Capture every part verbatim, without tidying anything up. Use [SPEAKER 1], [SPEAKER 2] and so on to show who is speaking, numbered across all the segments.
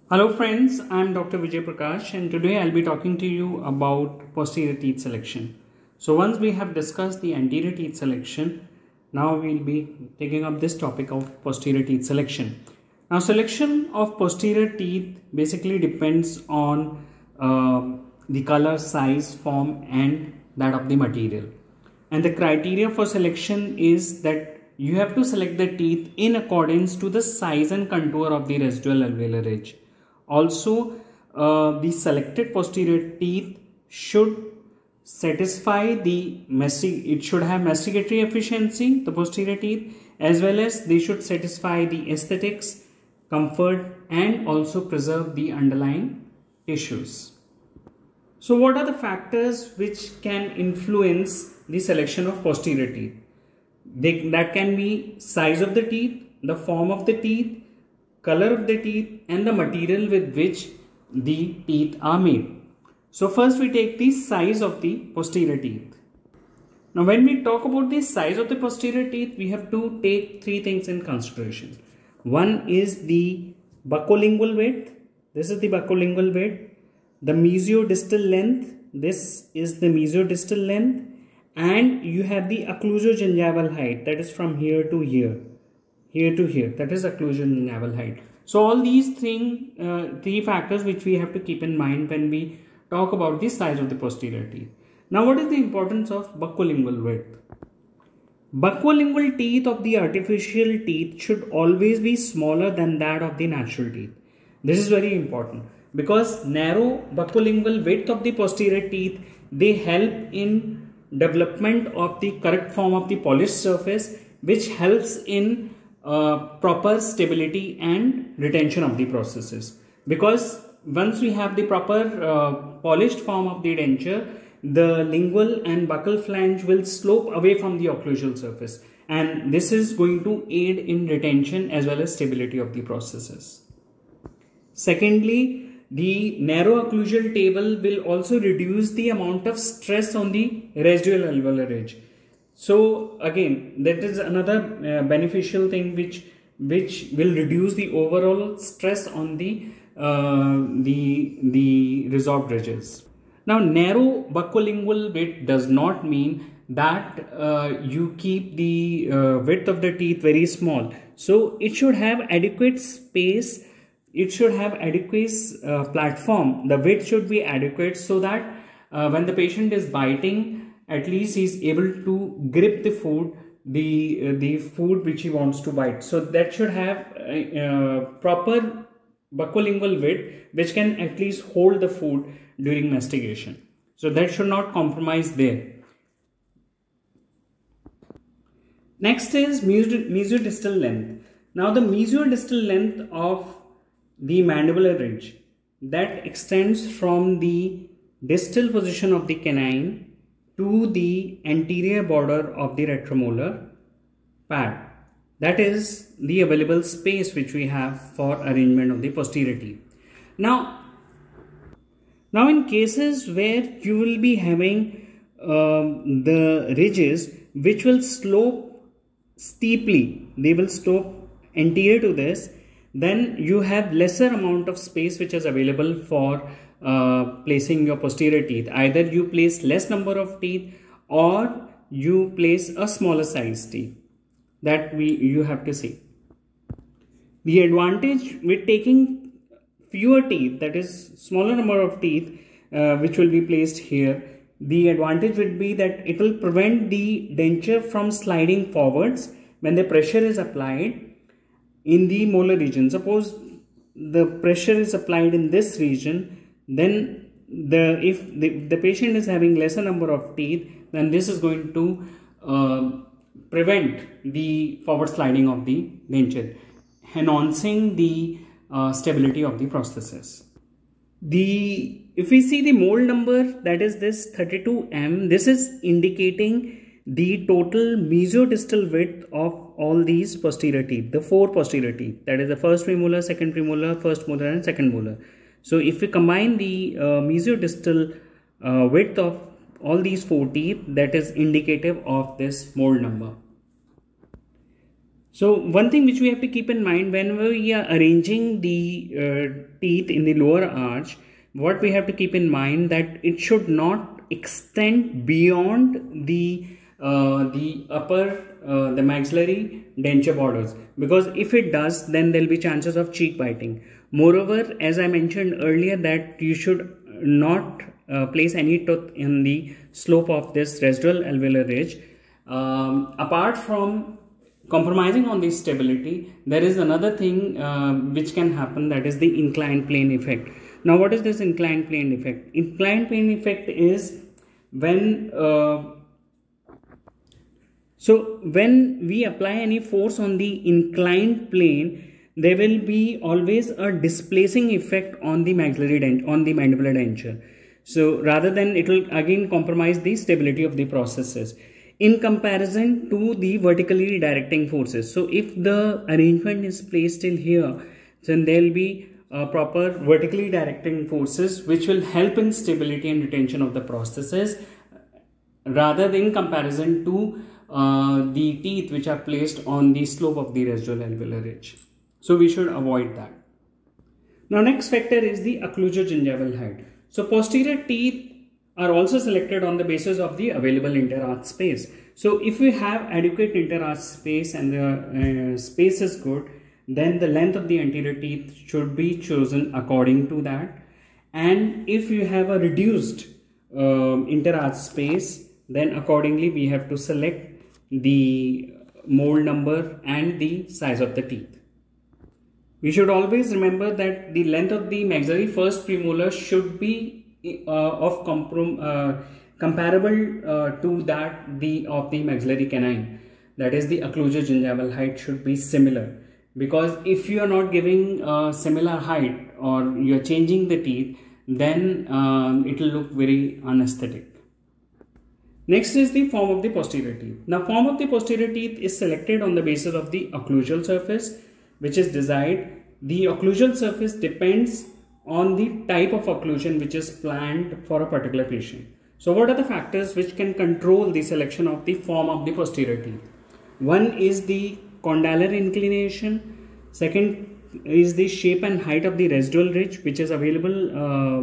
[SPEAKER 1] Hello friends, I am Doctor Vijay Prakash and today I'll be talking to you about posterior teeth selection. So once we have discussed the anterior teeth selection, now we'll be taking up this topic of posterior teeth selection. Now selection of posterior teeth basically depends on uh, the color, size, form and that of the material. And the criteria for selection is that you have to select the teeth in accordance to the size and contour of the residual alveolar ridge. Also, uh, the selected posterior teeth should satisfy the it should have masticatory efficiency, the posterior teeth, as well as they should satisfy the aesthetics, comfort, and also preserve the underlying tissues. So, what are the factors which can influence the selection of posterior teeth? They, that can be size of the teeth, the form of the teeth, color of the teeth and the material with which the teeth are made. So first we take the size of the posterior teeth. Now when we talk about the size of the posterior teeth, we have to take three things in consideration. One is the buccolingual width. This is the buccolingual width. The mesiodistal length. This is the mesiodistal length. And you have the occlusogingival height, that is from here to here. Here to here, that is occlusogingival height. So all these three, uh, three factors which we have to keep in mind when we talk about the size of the posterior teeth. Now what is the importance of buccolingual width? Buccolingual teeth of the artificial teeth should always be smaller than that of the natural teeth. This is very important because narrow buccolingual width of the posterior teeth, they help in development of the correct form of the polished surface, which helps in Uh, proper stability and retention of the processes. Because once we have the proper uh, polished form of the denture, the lingual and buccal flange will slope away from the occlusal surface, and this is going to aid in retention as well as stability of the processes. Secondly, the narrow occlusal table will also reduce the amount of stress on the residual alveolar ridge. So again, that is another uh, beneficial thing which which will reduce the overall stress on the uh, the the resorbed ridges. Now narrow buccolingual width does not mean that uh, you keep the uh, width of the teeth very small. So it should have adequate space, it should have adequate uh, platform, the width should be adequate so that uh, when the patient is biting, at least he is able to grip the food, the uh, the food which he wants to bite. So that should have a, uh, proper buccolingual width which can at least hold the food during mastication. So that should not compromise there. Next is mesiodistal length. Now the mesiodistal length of the mandibular ridge, that extends from the distal position of the canine to the anterior border of the retromolar pad. That is the available space which we have for arrangement of the posterior teeth. Now, now in cases where you will be having um, the ridges which will slope steeply, they will slope anterior to this, then you have lesser amount of space which is available for Uh, placing your posterior teeth. Either you place less number of teeth or you place a smaller size teeth. That we you have to see. The advantage with taking fewer teeth, that is smaller number of teeth uh, which will be placed here, the advantage would be that it will prevent the denture from sliding forwards when the pressure is applied in the molar region. Suppose the pressure is applied in this region, then the if the, the patient is having lesser number of teeth, then this is going to uh, prevent the forward sliding of the denture, enhancing the uh, stability of the prosthesis. The if we see the mold number, that is this thirty-two M, this is indicating the total mesiodistal width of all these posterior teeth, the four posterior teeth, that is the first premolar, second premolar, first molar and second molar. So if we combine the uh, mesiodistal uh, width of all these four teeth, that is indicative of this mold number. So one thing which we have to keep in mind whenever we are arranging the uh, teeth in the lower arch, what we have to keep in mind that it should not extend beyond the uh, the upper uh, the maxillary denture borders, because if it does, then there will be chances of cheek biting. Moreover, as I mentioned earlier, that you should not uh, place any tooth in the slope of this residual alveolar ridge. Um, apart from compromising on the stability, there is another thing uh, which can happen, that is the inclined plane effect. Now what is this inclined plane effect? Inclined plane effect is when uh, so when we apply any force on the inclined plane, there will be always a displacing effect on the maxillary dent on the mandibular denture. So rather than, it will again compromise the stability of the processes in comparison to the vertically directing forces. So if the arrangement is placed till here, then there will be uh, proper vertically directing forces which will help in stability and retention of the processes, rather than in comparison to uh, the teeth which are placed on the slope of the residual alveolar ridge. So we should avoid that. Now next factor is the occlusal gingival height. So posterior teeth are also selected on the basis of the available interarch space. So if we have adequate interarch space and the uh, space is good, then the length of the anterior teeth should be chosen according to that. And if you have a reduced uh, interarch space, then accordingly we have to select the mold number and the size of the teeth. We should always remember that the length of the maxillary first premolar should be Uh, of comprom uh, comparable uh, to that the of the maxillary canine, that is the occlusal gingival height should be similar, because if you are not giving a similar height or you are changing the teeth, then um, it will look very unaesthetic. Next is the form of the posterior teeth. Now form of the posterior teeth is selected on the basis of the occlusal surface which is desired. The occlusal surface depends on the type of occlusion which is planned for a particular patient. So what are the factors which can control the selection of the form of the posterior teeth? One is the condylar inclination. Second is the shape and height of the residual ridge which is available, uh,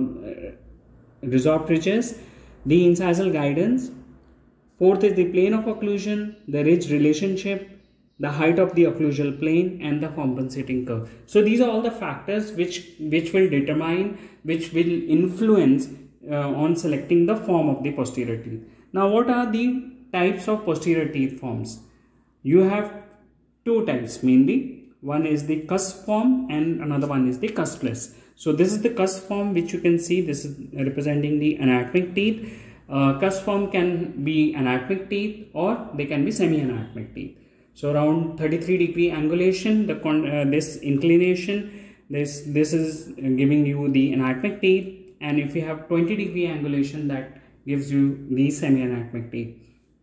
[SPEAKER 1] resorbed ridges. The incisal guidance. Fourth is the plane of occlusion, the ridge relationship, the height of the occlusal plane, and the compensating curve. So these are all the factors which which will determine, which will influence uh, on selecting the form of the posterior teeth. Now what are the types of posterior teeth forms? You have two types mainly. One is the cusp form and another one is the cuspless. So this is the cusp form which you can see. This is representing the anatomic teeth. Uh, cusp form can be anatomic teeth or they can be semi-anatomic teeth. So around thirty-three degree angulation, the con uh, this inclination, this this is giving you the anatomic teeth, and if you have twenty degree angulation, that gives you the semi-anatomic teeth.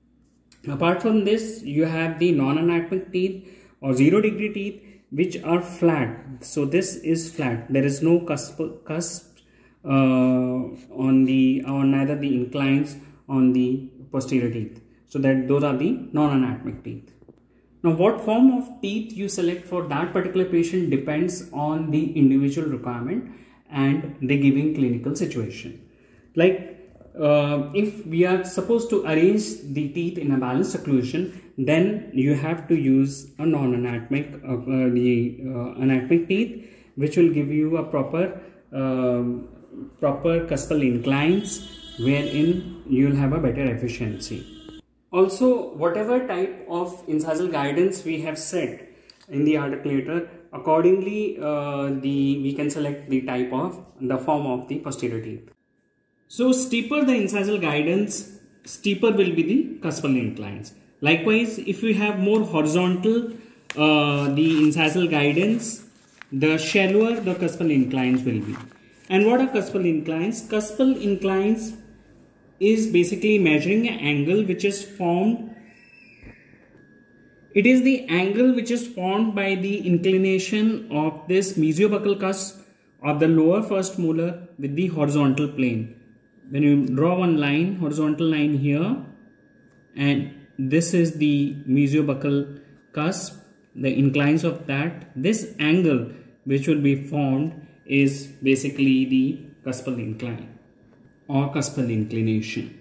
[SPEAKER 1] Apart from this, you have the non-anatomic teeth or zero degree teeth which are flat. So this is flat. There is no cusp cusp uh, on the on neither the inclines on the posterior teeth. So that those are the non-anatomic teeth. Now what form of teeth you select for that particular patient depends on the individual requirement and the given clinical situation. Like uh, if we are supposed to arrange the teeth in a balanced occlusion, then you have to use a non-anatomic uh, uh, the uh, anatomic teeth which will give you a proper uh, proper cuspal inclines, wherein you will have a better efficiency. Also, whatever type of incisal guidance we have set in the articulator, accordingly uh, the we can select the type of the form of the posterior teeth. So steeper the incisal guidance, steeper will be the cuspal inclines. Likewise, if we have more horizontal uh, the incisal guidance, the shallower the cuspal inclines will be. And what are cuspal inclines? Cuspal inclines is basically measuring an angle which is formed. It is the angle which is formed by the inclination of this mesiobuccal cusp of the lower first molar with the horizontal plane. When you draw one line, horizontal line here, and this is the mesiobuccal cusp, the inclines of that, this angle which will be formed is basically the cuspal incline or cuspal inclination.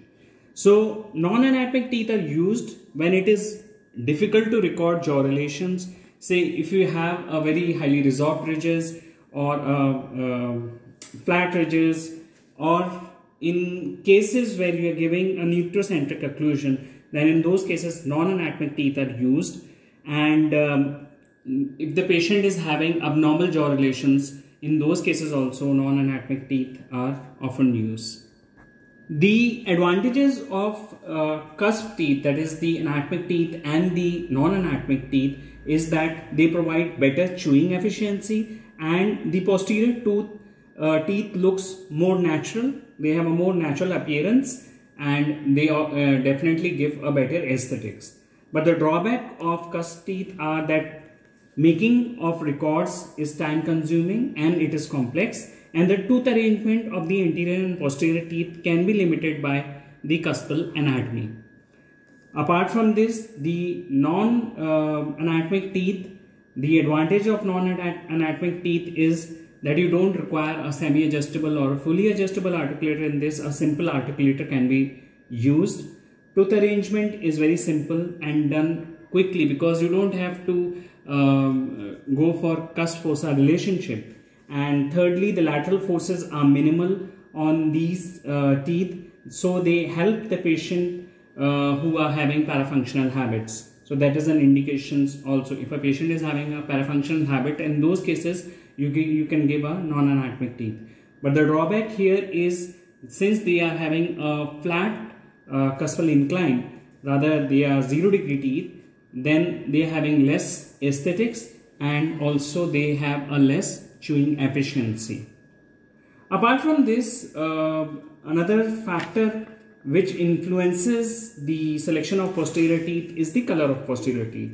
[SPEAKER 1] So non-anatomic teeth are used when it is difficult to record jaw relations. Say if you have a very highly resorbed ridges or uh, uh, flat ridges, or in cases where you are giving a nucleocentric occlusion, then in those cases non-anatomic teeth are used. And um, if the patient is having abnormal jaw relations, in those cases also non-anatomic teeth are often used. The advantages of uh, cusp teeth, that is the anatomic teeth and the non-anatomic teeth, is that they provide better chewing efficiency, and the posterior tooth uh, teeth looks more natural. They have a more natural appearance, and they uh, definitely give a better aesthetics. But the drawback of cusp teeth are that making of records is time consuming and it is complex, and the tooth arrangement of the anterior and posterior teeth can be limited by the cuspal anatomy. Apart from this, the non-anatomic uh, teeth, the advantage of non-anatomic teeth is that you don't require a semi-adjustable or a fully adjustable articulator. In this, a simple articulator can be used. Tooth arrangement is very simple and done quickly because you don't have to um, go for cusp fossa relationship. And thirdly, the lateral forces are minimal on these uh, teeth, so they help the patient uh, who are having parafunctional habits. So that is an indication also. If a patient is having a parafunctional habit, in those cases you, you can give a non-anatomic teeth. But the drawback here is, since they are having a flat uh, cuspal incline, rather they are zero degree teeth, then they are having less aesthetics, and also they have a less chewing efficiency. Apart from this, uh, another factor which influences the selection of posterior teeth is the color of posterior teeth.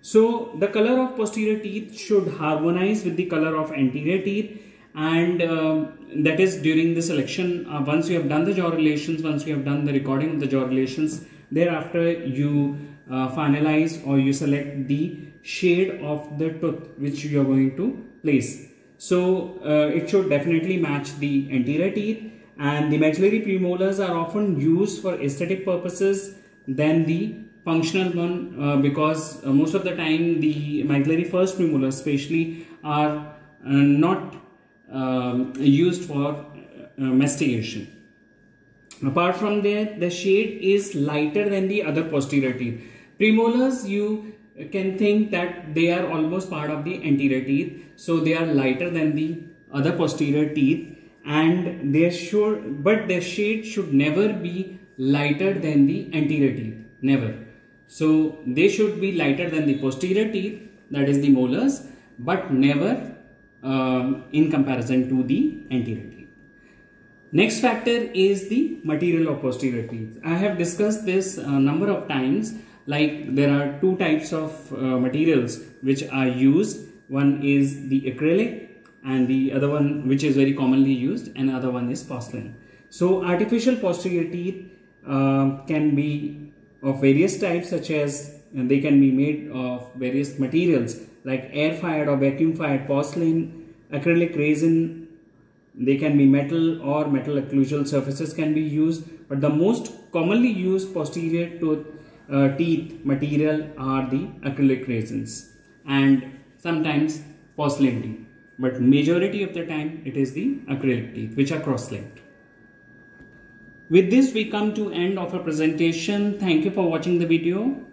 [SPEAKER 1] So the color of posterior teeth should harmonize with the color of anterior teeth, and uh, that is during the selection. Uh, once you have done the jaw relations, once you have done the recording of the jaw relations, thereafter you uh, finalize or you select the shade of the tooth which you are going to place. So uh, it should definitely match the anterior teeth, and the maxillary premolars are often used for aesthetic purposes than the functional one, uh, because uh, most of the time the maxillary first premolars especially are uh, not uh, used for uh, mastication. Apart from that, the shade is lighter than the other posterior teeth. Premolars, you can think that they are almost part of the anterior teeth, so they are lighter than the other posterior teeth, and they should, but their shade should never be lighter than the anterior teeth, never. So they should be lighter than the posterior teeth, that is the molars, but never um, in comparison to the anterior teeth. Next factor is the material of posterior teeth. I have discussed this a number of times. Like, there are two types of uh, materials which are used. One is the acrylic, and the other one, which is very commonly used, and other one is porcelain. So artificial posterior teeth uh, can be of various types, such as uh, they can be made of various materials like air fired or vacuum fired porcelain, acrylic resin. They can be metal, or metal occlusal surfaces can be used, but the most commonly used posterior tooth Uh, teeth material are the acrylic resins and sometimes porcelain teeth, but majority of the time it is the acrylic teeth which are cross-linked. With this we come to end of our presentation. Thank you for watching the video.